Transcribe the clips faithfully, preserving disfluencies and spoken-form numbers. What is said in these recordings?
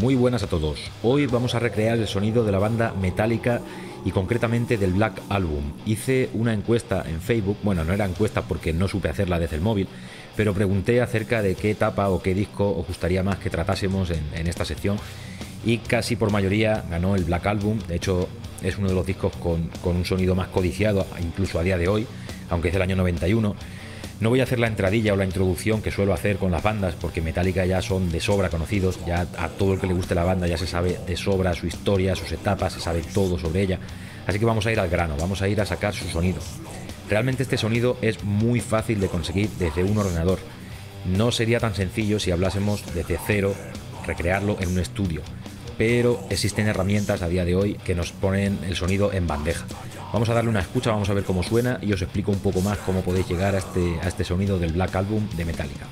Muy buenas a todos. Hoy vamos a recrear el sonido de la banda Metallica y concretamente del Black Album. Hice una encuesta en Facebook, bueno, no era encuesta porque no supe hacerla desde el móvil, pero pregunté acerca de qué etapa o qué disco os gustaría más que tratásemos en, en esta sección y casi por mayoría ganó el Black Album. De hecho, es uno de los discos con, con un sonido más codiciado, incluso a día de hoy, aunque es del año noventa y uno. No voy a hacer la entradilla o la introducción que suelo hacer con las bandas, porque Metallica ya son de sobra conocidos, ya a todo el que le guste la banda ya se sabe de sobra su historia, sus etapas, se sabe todo sobre ella. Así que vamos a ir al grano, vamos a ir a sacar su sonido. Realmente este sonido es muy fácil de conseguir desde un ordenador. No sería tan sencillo si hablásemos desde cero, recrearlo en un estudio, pero existen herramientas a día de hoy que nos ponen el sonido en bandeja. Vamos a darle una escucha, vamos a ver cómo suena y os explico un poco más cómo podéis llegar a este, a este sonido del Black Album de Metallica.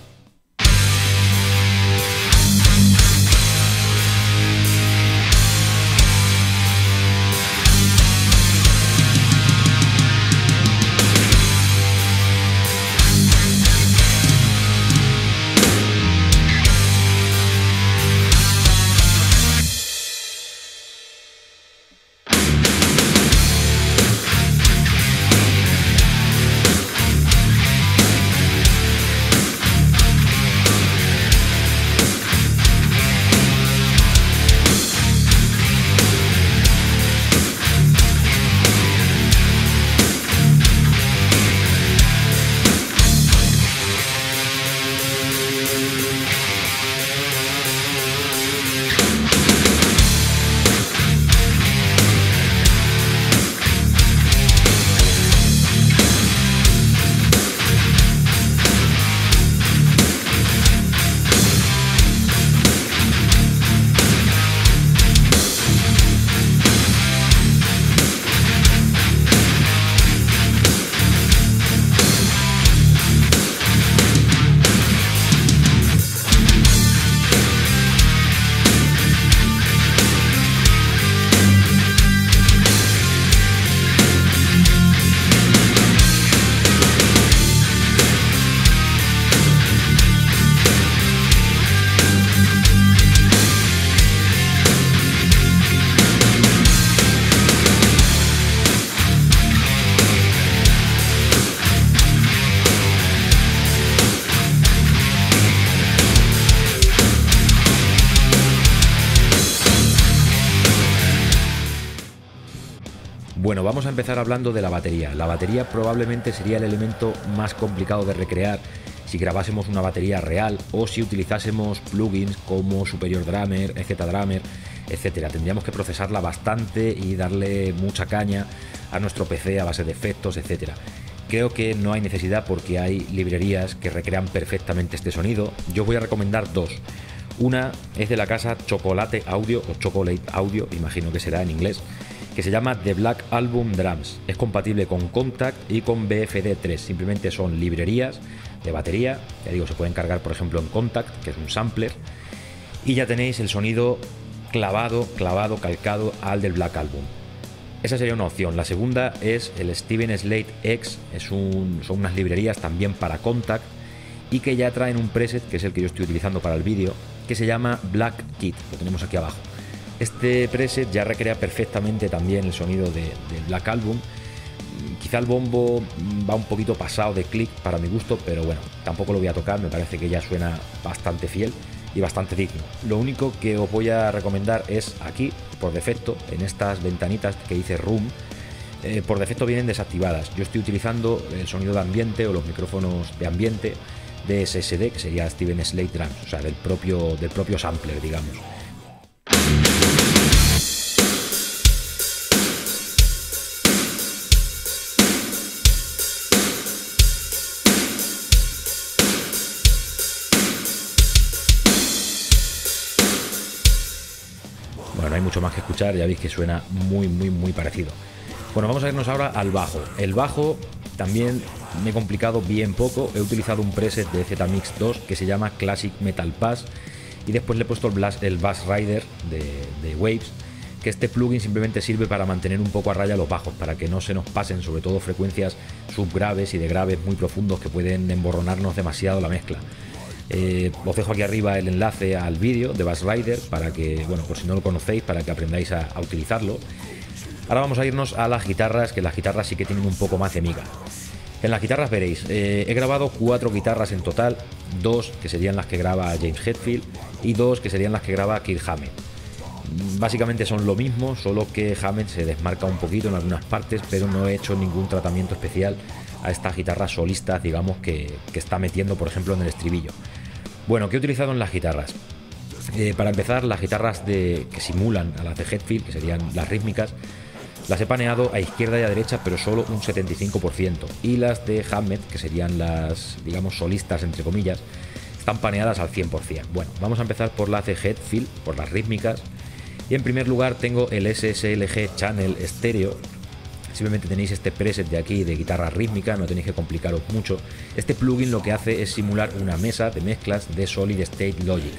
Bueno, vamos a empezar hablando de la batería. La batería probablemente sería el elemento más complicado de recrear si grabásemos una batería real o si utilizásemos plugins como Superior Drummer, E Z Drummer, etcétera. Tendríamos que procesarla bastante y darle mucha caña a nuestro P C a base de efectos, etcétera. Creo que no hay necesidad porque hay librerías que recrean perfectamente este sonido. Yo voy a recomendar dos. Una es de la casa Chocolate Audio o Chocolate Audio, imagino que será en inglés, que se llama The Black Album Drums. Es compatible con Kontakt y con B F D tres. Simplemente son librerías de batería. Ya digo, se pueden cargar por ejemplo en Kontakt, que es un sampler, y ya tenéis el sonido clavado, clavado, calcado al del Black Album. Esa sería una opción. La segunda es el Steven Slate X. Es un, son unas librerías también para Kontakt y que ya traen un preset, que es el que yo estoy utilizando para el vídeo, que se llama Black Kit. Lo tenemos aquí abajo. Este preset ya recrea perfectamente también el sonido de, del Black Album. Quizá el bombo va un poquito pasado de click para mi gusto, pero bueno, tampoco lo voy a tocar, me parece que ya suena bastante fiel y bastante digno. Lo único que os voy a recomendar es aquí, por defecto, en estas ventanitas que dice Room, eh, por defecto vienen desactivadas. Yo estoy utilizando el sonido de ambiente o los micrófonos de ambiente de S S D, que sería Steven Slate Drums, o sea, del propio, del propio sampler, digamos. Bueno, no hay mucho más que escuchar, ya veis que suena muy, muy, muy parecido. Bueno, vamos a irnos ahora al bajo. El bajo también me he complicado bien poco. He utilizado un preset de Z Mix dos que se llama Classic Metal Pass y después le he puesto el, Blast, el Bass Rider de, de Waves, que este plugin simplemente sirve para mantener un poco a raya los bajos, para que no se nos pasen sobre todo frecuencias subgraves y de graves muy profundos que pueden emborronarnos demasiado la mezcla. Eh, os dejo aquí arriba el enlace al vídeo de Bass Rider para que, bueno, por si no lo conocéis, para que aprendáis a, a utilizarlo. Ahora vamos a irnos a las guitarras, que las guitarras sí que tienen un poco más de miga. En las guitarras veréis, eh, he grabado cuatro guitarras en total, dos que serían las que graba James Hetfield y dos que serían las que graba Kirk Hammett. Básicamente son lo mismo, solo que Hammett se desmarca un poquito en algunas partes, pero no he hecho ningún tratamiento especial a estas guitarras solistas, digamos, que, que está metiendo, por ejemplo, en el estribillo. Bueno, ¿qué he utilizado en las guitarras? Eh, para empezar, las guitarras de, que simulan a las de Hetfield, que serían las rítmicas, las he paneado a izquierda y a derecha, pero solo un setenta y cinco por ciento. Y las de Hammett, que serían las, digamos, solistas, entre comillas, están paneadas al cien por ciento. Bueno, vamos a empezar por las de Hetfield, por las rítmicas. Y en primer lugar tengo el S S L G Channel Stereo. Simplemente tenéis este preset de aquí de guitarra rítmica, no tenéis que complicaros mucho. Este plugin lo que hace es simular una mesa de mezclas de Solid State Logic.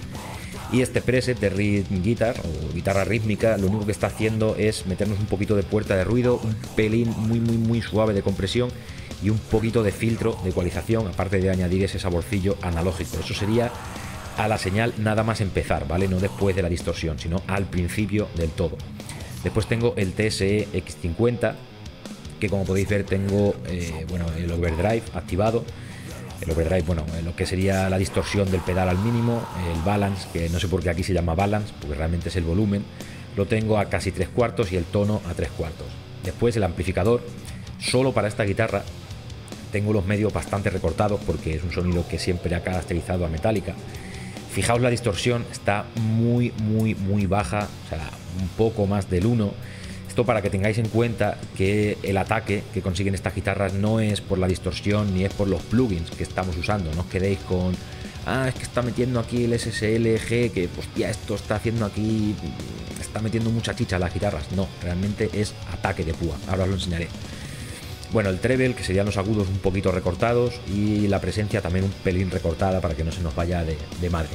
Y este preset de Rhythm Guitar o guitarra rítmica lo único que está haciendo es meternos un poquito de puerta de ruido, un pelín muy muy muy suave de compresión y un poquito de filtro de ecualización, aparte de añadir ese saborcillo analógico. Eso sería a la señal nada más empezar, ¿vale? No después de la distorsión, sino al principio del todo. Después tengo el T S E X cincuenta, que como podéis ver tengo eh, bueno, el overdrive activado. El overdrive, bueno, lo que sería la distorsión del pedal al mínimo, el balance, que no sé por qué aquí se llama balance, porque realmente es el volumen, lo tengo a casi tres cuartos y el tono a tres cuartos. Después el amplificador, solo para esta guitarra, tengo los medios bastante recortados porque es un sonido que siempre ha caracterizado a Metallica. Fijaos la distorsión, está muy, muy, muy baja, o sea, un poco más del uno. Esto para que tengáis en cuenta que el ataque que consiguen estas guitarras no es por la distorsión ni es por los plugins que estamos usando. No os quedéis con, ah, es que está metiendo aquí el S S L G, que hostia, esto está haciendo aquí, está metiendo mucha chicha a las guitarras. No, realmente es ataque de púa, ahora os lo enseñaré. Bueno, el treble, que serían los agudos un poquito recortados, y la presencia también un pelín recortada para que no se nos vaya de, de madre.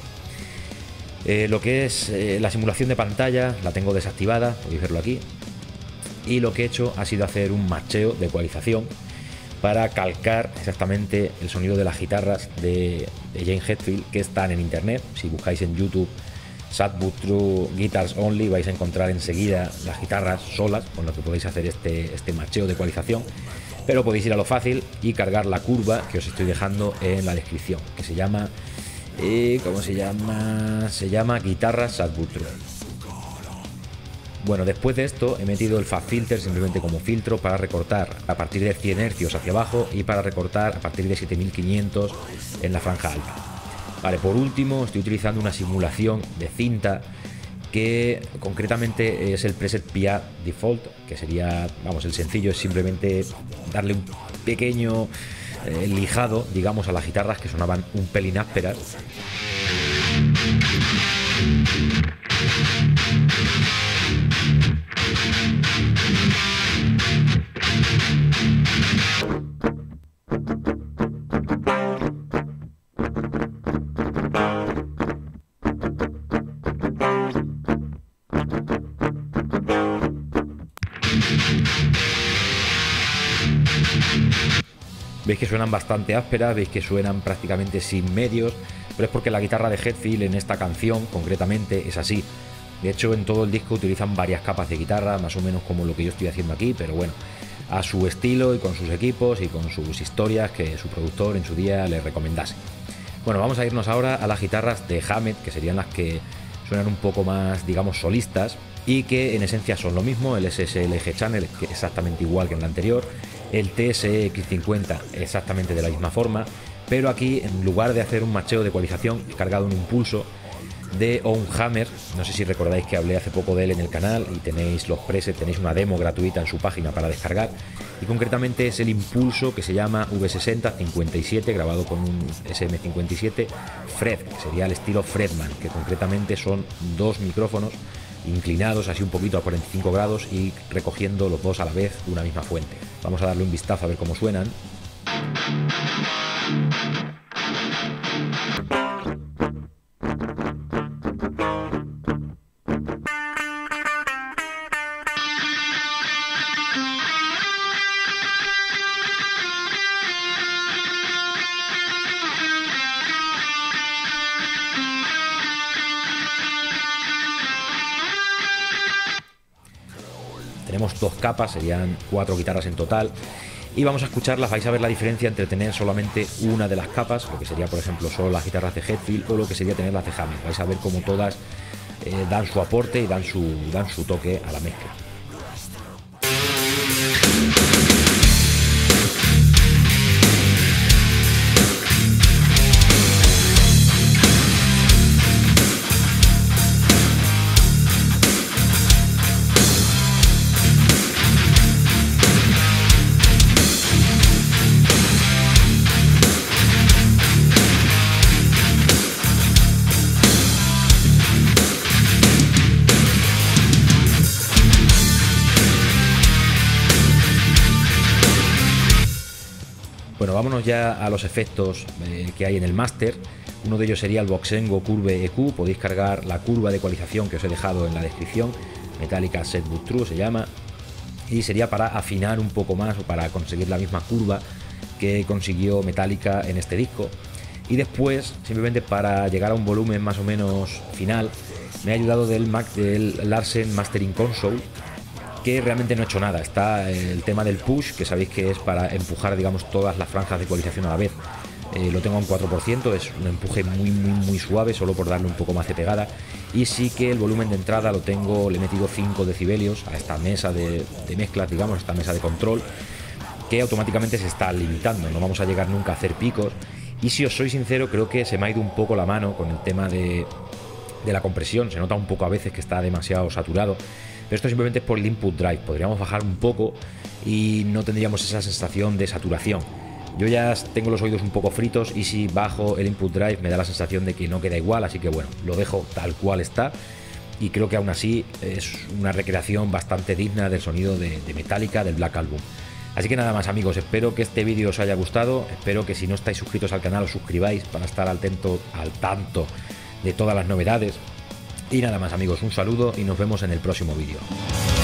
Eh, lo que es eh, la simulación de pantalla la tengo desactivada, podéis verlo aquí. Y lo que he hecho ha sido hacer un macheo de ecualización para calcar exactamente el sonido de las guitarras de, de James Hetfield, que están en internet. Si buscáis en YouTube Sadwood True Guitars Only vais a encontrar enseguida las guitarras solas, con lo que podéis hacer este, este macheo de ecualización. Pero podéis ir a lo fácil y cargar la curva que os estoy dejando en la descripción, que se llama eh, ¿cómo se llama? Se llama Guitarra Sadwood True. Bueno, después de esto he metido el Fast Filter simplemente como filtro para recortar a partir de cien hercios hacia abajo y para recortar a partir de siete mil quinientos en la franja alta. Vale, por último estoy utilizando una simulación de cinta que concretamente es el preset P A Default, que sería, vamos, el sencillo es simplemente darle un pequeño eh, lijado, digamos, a las guitarras que sonaban un pelín ásperas. Veis que suenan bastante ásperas, veis que suenan prácticamente sin medios, pero es porque la guitarra de Hetfield en esta canción concretamente es así. De hecho, en todo el disco utilizan varias capas de guitarra, más o menos como lo que yo estoy haciendo aquí, pero bueno, a su estilo y con sus equipos y con sus historias que su productor en su día le recomendase. Bueno, vamos a irnos ahora a las guitarras de Hammett, que serían las que suenan un poco más, digamos, solistas y que en esencia son lo mismo. El S S L G Channel, que es exactamente igual que en la anterior, el T S E X cincuenta exactamente de la misma forma, pero aquí en lugar de hacer un macheo de ecualización he cargado un impulso de On Hammer. No sé si recordáis que hablé hace poco de él en el canal y tenéis los presets, tenéis una demo gratuita en su página para descargar, y concretamente es el impulso que se llama V sesenta cincuenta y siete, grabado con un S M cincuenta y siete Fred, que sería el estilo Fredman, que concretamente son dos micrófonos inclinados así un poquito a cuarenta y cinco grados y recogiendo los dos a la vez una misma fuente. Vamos a darle un vistazo a ver cómo suenan. tendríamos dos capas, serían cuatro guitarras en total. Y vamos a escucharlas, vais a ver la diferencia entre tener solamente una de las capas, lo que sería por ejemplo solo las guitarras de Hetfield, o lo que sería tener las de Hammond. Vais a ver cómo todas eh, dan su aporte y dan su, dan su toque a la mezcla. Bueno, vámonos ya a los efectos eh, que hay en el máster. Uno de ellos sería el Voxengo Curve E Q. Podéis cargar la curva de ecualización que os he dejado en la descripción. Metallica Setback True se llama. Y sería para afinar un poco más o para conseguir la misma curva que consiguió Metallica en este disco. Y después, simplemente para llegar a un volumen más o menos final, me ha ayudado del, Mac, del Larsen Mastering Console, que realmente no he hecho nada. Está el tema del push, que sabéis que es para empujar, digamos, todas las franjas de ecualización a la vez. Eh, lo tengo a un cuatro por ciento, es un empuje muy muy muy suave, solo por darle un poco más de pegada. Y sí que el volumen de entrada lo tengo, le he metido cinco decibelios a esta mesa de, de mezclas, digamos, esta mesa de control, que automáticamente se está limitando, no vamos a llegar nunca a hacer picos. Y si os soy sincero, creo que se me ha ido un poco la mano con el tema de, de la compresión. Se nota un poco a veces que está demasiado saturado. Pero esto simplemente es por el input drive. Podríamos bajar un poco y no tendríamos esa sensación de saturación. Yo ya tengo los oídos un poco fritos y si bajo el input drive me da la sensación de que no queda igual, así que bueno, lo dejo tal cual está. Y creo que aún así es una recreación bastante digna del sonido de, de Metallica, del Black Album. Así que nada más, amigos, espero que este vídeo os haya gustado. Espero que si no estáis suscritos al canal os suscribáis para estar al tanto, al tanto de todas las novedades. Y nada más, amigos, un saludo y nos vemos en el próximo vídeo.